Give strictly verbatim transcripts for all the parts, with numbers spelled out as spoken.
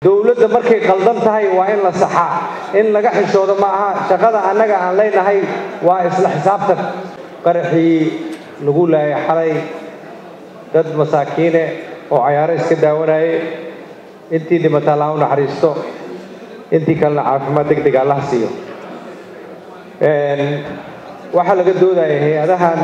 dawladda markay qaldan tahay waa in la saxaa in laga xishoodo ma aha shaqada annaga aan leenahay waa isla xisaabtan qaraxii lagu laayay xalay dad masaakiine oo cayaaro iska daawanayay intii dhimata Allah u naxariisto intii kalena caafimaad degdeg Allah siiyo een waxa laga doodayay hay'adahan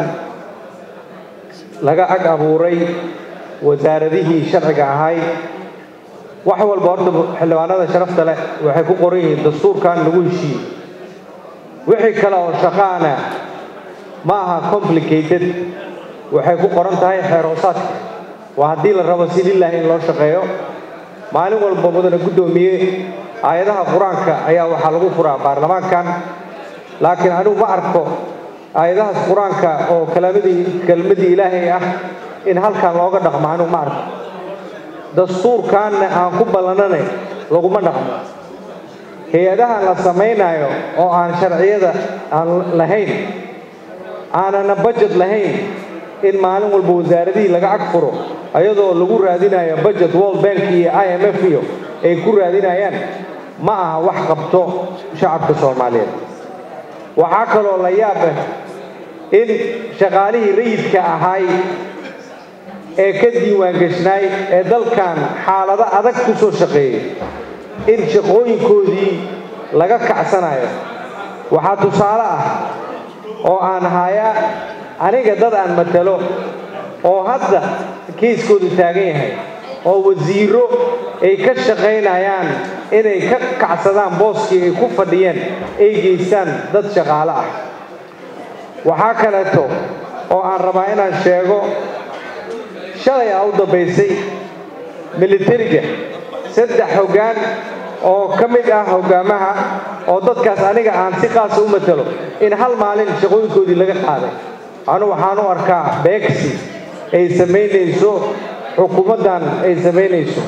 laga ag abuuray wasaaradihii sharciga ahay wax walba horta xildhibaanada sharafta leh waxay ku qoran yihiin dastuurkan lagu heshiiyey wixii kale oo shaqaana ma aha complicated waxay ku qoran tahay xeeroosaadka waa haddii la rabo si lilaahi in loo shaqeeyo maalin walba mudane guddoomiye aayadaha qur-aanka ayaa waxaa lagu furaa baarlamaankan laakiin anigu ma arko aayadahaas qur-aanka oo kalaamadii kelmadii ilaahay ah in halkan looga dhaqmo anigu ma arko dastuurkaanna aan ku ballananay laguma dhaqmo hay-adaha la samaynayo oo aan sharciyada aan lahayn aanana budget lahayn in maalin walba wasaaradihii laga ag furo ayadoo lagu raadinayo budget World Bank iyo I M F iyo ay ku raadinayaan ma aha wax qabto shacabka Soomaaliyeed waxaa kaloo la yaab ah in shaqaalihii rayidka ahay ee ka diiwaan gashnay ee dalkan xaalado adag ku soo shaqeeyay in shaqooyinkoodii laga kacsanayo waxaa tusaale ah oo aan haya aniga dad aan matalo oo hadda kiiskoodu taagan yahay oo wasiiro ay ka shaqaynayaan inay ka kacsadaan booskii ay ku fadhiyeen ay geystaan dad shaqaale ah waxaa kaleeto oo aan rabaa inaan sheego shalay aa u dambaysay militariga saddex hoggaan oo ka mid ah hoggaamaha oo dadkaas aniga aan si qaasa u matalo in hal maalin shaqooyinkoodii laga qaaday anu waxaan u arkaa beegsi ay samaynayso xukuumaddan ay samaynayso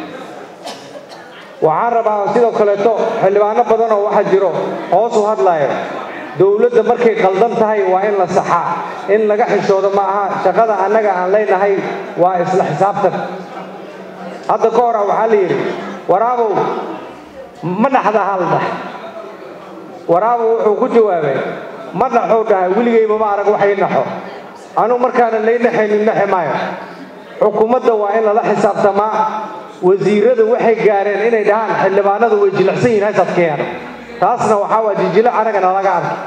waxaan rabaa sidoo kaleeto xildhibaano badan oo waxa jiro hoos u hadlayo dawladda markay qaldan tahay waa in la saxaa in laga xishoodo ma aha shaqada annaga aan leenahay waa isla xisaabtan hadda ka hor waxaa la yidhi waraabow ma dhaxda halda waraabow wuxuu ku jawaabay ma dhaxuu dhahay weligayba ma arag wax ii naxo anigu markaana lay naxaynin naxi maayo xukuumadda waa in lala xisaabtamaa wasiirada waxay gaareen inay dhahaan xildhibaanadu way jilicsan yihiin haysadkeena taasna waxaa waa jijilo anagana laga arkay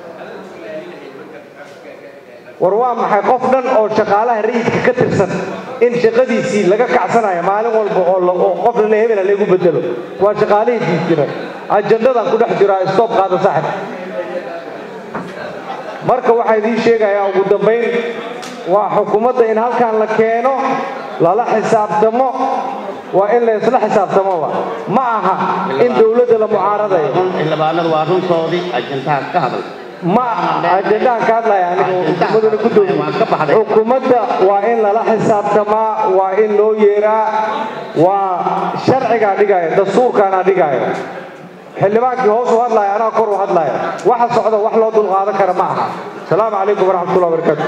war waa maxay qof dhan oo shaqaalaha rayidka ka tirsan in shaqadiisii laga kacsanayo maalin walba oo qof la hebela lagu bedelo waa shaqaalihii diidjira ajandadan ku dhex jira stop qaada saaxib marka waxaa idiin sheegayaa ugu dambayn waa xukuumadda in halkan la keeno lala xisaabtamo waa in la isla xisaabtamoba ma aha in dawladda la mucaaradayo xildhibaanadu waa runtoodii ajandahaas ka hadal ma ajandahan ka hadlaya anigu xukuumadda gudoomiye xukuumadda waa in lala xisaabtamaa waa in loo yeeraa waa sharcigaa dhigaayo dastuurkaana dhigaayo xildhibaankii hoos u hadlaya anaa kor u hadlaya waxa socda wax loo dulqaadan kara ma aha asalaamu calaykum waraxmatullahi wabarakaatu